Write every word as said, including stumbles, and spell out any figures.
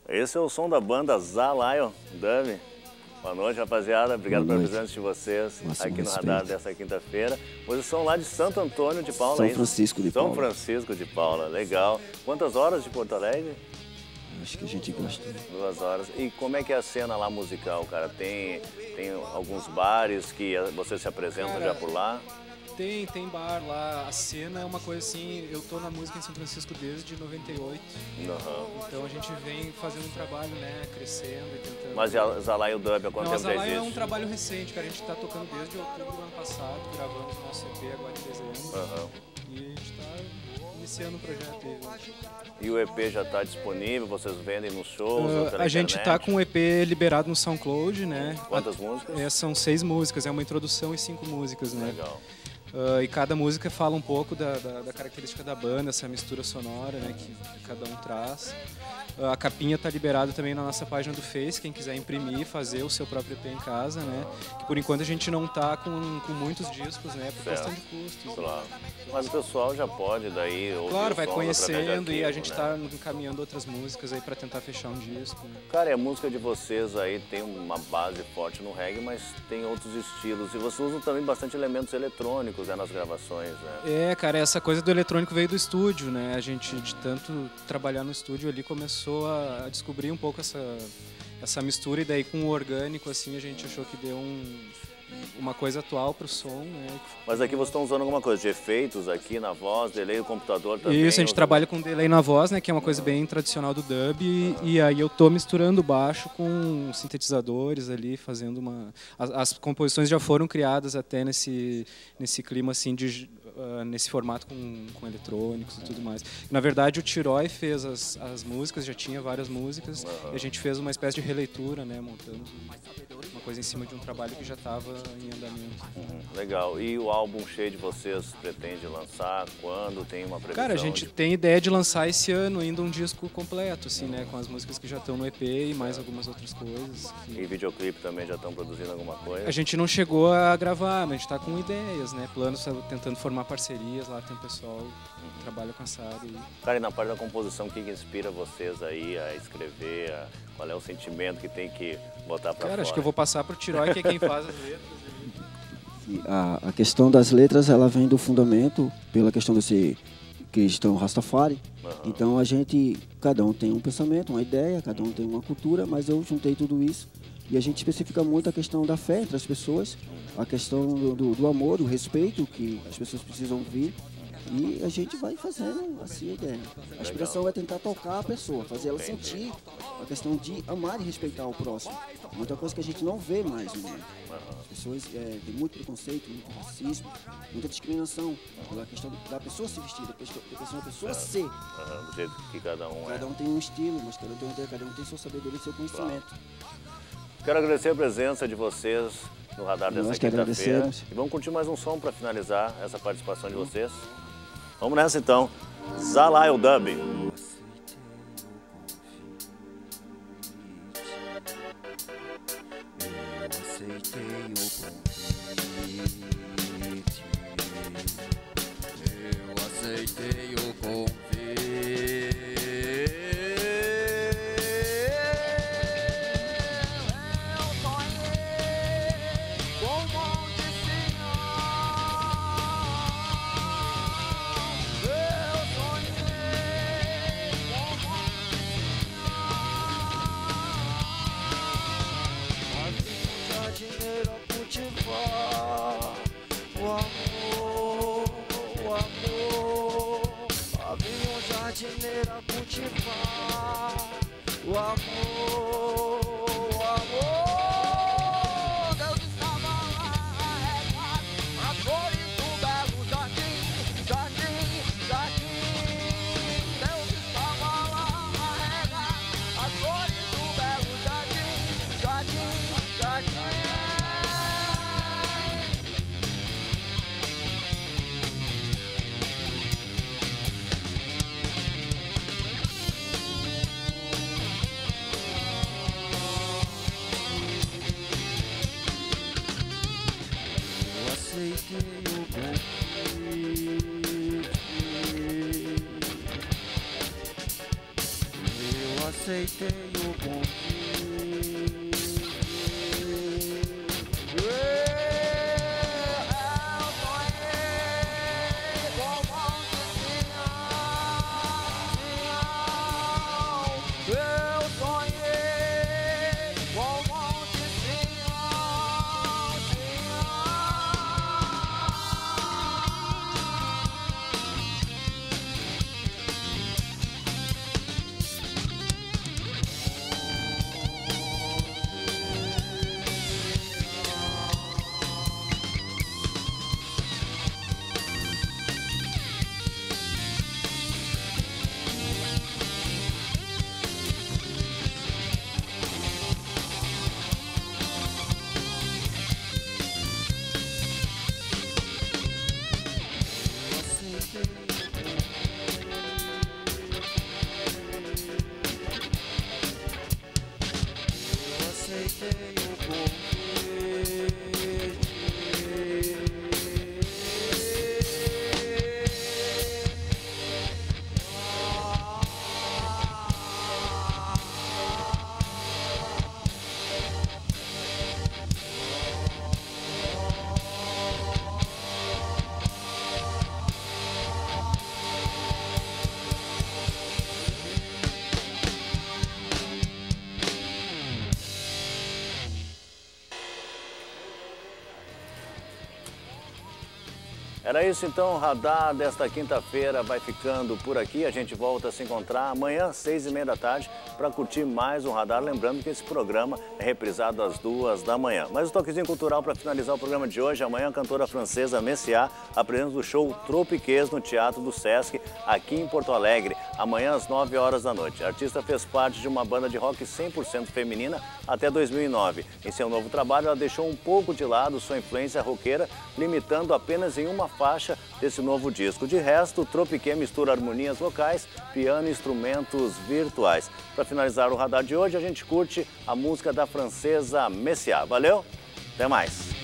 Esse é o som da banda Zalaio Dub. Boa noite, rapaziada. Obrigado Boa pela noite. presença de vocês Máximo aqui no respeito. Radar dessa quinta-feira. Vocês são lá de Santo Antônio de Paula, São é isso? Francisco de São Paula. Francisco de Paula, legal. Quantas horas de Porto Alegre? Acho que a gente gosta. Duas horas. E como é que é a cena lá musical, cara? Tem, tem alguns bares que vocês se apresentam Cara, já por lá? Tem, tem bar lá. A cena é uma coisa assim, eu tô na música em São Francisco desde noventa e oito. Uhum. Então a gente vem fazendo um trabalho, né, crescendo e tentando... Mas a Zalaio Dub, há quanto Não, a tempo já Zalaio é um existe? trabalho recente, cara. A gente tá tocando desde outubro do ano passado, gravamos o nosso E P agora em dezembro. Uhum. E a gente tá iniciando o projeto aí. E o E P já está disponível? Vocês vendem nos shows? Uh, ou pela a gente internet? tá com o E P liberado no SoundCloud, né? Quantas músicas? É, são seis músicas, é uma introdução e cinco músicas, né? Legal. Uh, e cada música fala um pouco da, da, da característica da banda, essa mistura sonora, né, que, que cada um traz. Uh, a capinha está liberada também na nossa página do Face, quem quiser imprimir, fazer o seu próprio E P em casa, né? Que por enquanto a gente não está com, com muitos discos, né? Por Certo. questão de custos. Claro. Mas o pessoal já pode daí ouvir Claro, o vai som conhecendo através de e a arquivo, gente né? está encaminhando outras músicas aí para tentar fechar um disco. Né? Cara, e a música de vocês aí tem uma base forte no reggae, mas tem outros estilos. E vocês usam também bastante elementos eletrônicos, né, nas gravações, né? É, cara, essa coisa do eletrônico veio do estúdio, né? A gente, de tanto trabalhar no estúdio ali, começou a, a descobrir um pouco essa, essa mistura. E daí com o orgânico, assim, a gente achou que deu um, uma coisa atual pro som, né? Mas aqui vocês estão usando alguma coisa de efeitos aqui na voz, delay, o computador também? Isso, a gente usa- trabalha com delay na voz, né, que é uma coisa bem tradicional do dub, e, e aí eu tô misturando o baixo com sintetizadores ali, fazendo uma... As, as composições já foram criadas até nesse, nesse clima, assim, de, uh, nesse formato com, com eletrônicos e tudo mais. Na verdade, o Tiroy fez as, as músicas, já tinha várias músicas, e a gente fez uma espécie de releitura, né, montando uma coisa em cima de um trabalho que já estava em andamento. Uhum, legal. E o álbum cheio de vocês pretende lançar quando? Tem uma previsão? Cara, a gente de... tem ideia de lançar esse ano ainda um disco completo, assim, né? Com as músicas que já estão no E P e mais algumas outras coisas. E videoclipe também já estão produzindo alguma coisa? A gente não chegou a gravar, mas a gente tá com ideias, né? Planos, tentando formar parcerias lá, tem um pessoal que trabalha com essa área. aí. Cara, e na parte da composição, o que que inspira vocês aí a escrever? A... Qual é o sentimento que tem que botar pra Cara, fora? acho que eu vou passar pro Tiroy, que é quem faz as letras. E A, a questão das letras, ela vem do fundamento, pela questão de ser cristão Rastafari. Aham. Então a gente, cada um tem um pensamento, uma ideia, cada um tem uma cultura, mas eu juntei tudo isso e a gente especifica muito a questão da fé entre as pessoas, a questão do, do, do amor, do respeito que as pessoas precisam ouvir. E a gente vai fazendo assim a ideia. A inspiração é tentar tocar a pessoa, fazer ela sentir a questão de amar e respeitar o próximo. Muita coisa que a gente não vê mais no mundo. As pessoas é, têm muito preconceito, muito racismo, muita discriminação pela questão da pessoa se vestir, da pessoa, da pessoa, da pessoa ser. Aham, do jeito que cada um é. Cada um tem um estilo, mas cada um tem uma ideia, cada um tem sua sabedoria e seu conhecimento. Quero agradecer a presença de vocês no Radar dessa Nós que quinta-feira. agradecemos. E vamos curtir mais um som para finalizar essa participação de vocês. Vamos nessa então. Zalaio Dub. Eu aceitei o convite. Eu sonhei com um monte de sinal. Eu sonhei com um monte de sinal. Mas se juntar dinheiro a cultivar. Eu aceitei o convite. Era isso então, o Radar desta quinta-feira vai ficando por aqui. A gente volta a se encontrar amanhã, seis e meia da tarde, para curtir mais um Radar. Lembrando que esse programa é reprisado às duas da manhã. Mas o toquezinho cultural para finalizar o programa de hoje. Amanhã a cantora francesa Messiah apresenta o show Tropiquês no Teatro do Sesc, aqui em Porto Alegre, amanhã às nove horas da noite. A artista fez parte de uma banda de rock cem por cento feminina até dois mil e nove. Em seu novo trabalho, ela deixou um pouco de lado sua influência roqueira, limitando apenas em uma faixa desse novo disco. De resto, o Tropiquê mistura harmonias vocais, piano e instrumentos virtuais. Para finalizar o Radar de hoje, a gente curte a música da francesa Messiah. Valeu? Até mais!